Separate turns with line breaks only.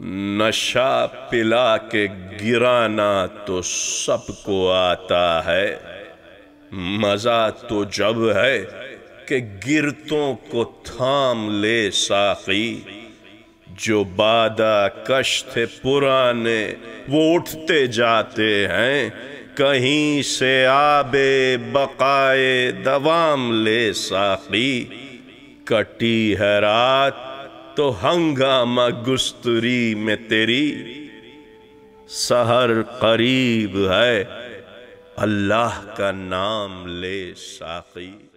नशा पिला के गिराना तो सबको आता है, मजा तो जब है कि गिरतों को थाम ले साक़ी। जो बादा कश थे पुराने वो उठते जाते हैं, कहीं से आबे बकाए दवाम ले साक़ी। कटी है रात तो हंगामा गुस्तरी में तेरी, सहर करीब है अल्लाह का नाम ले साक़ी।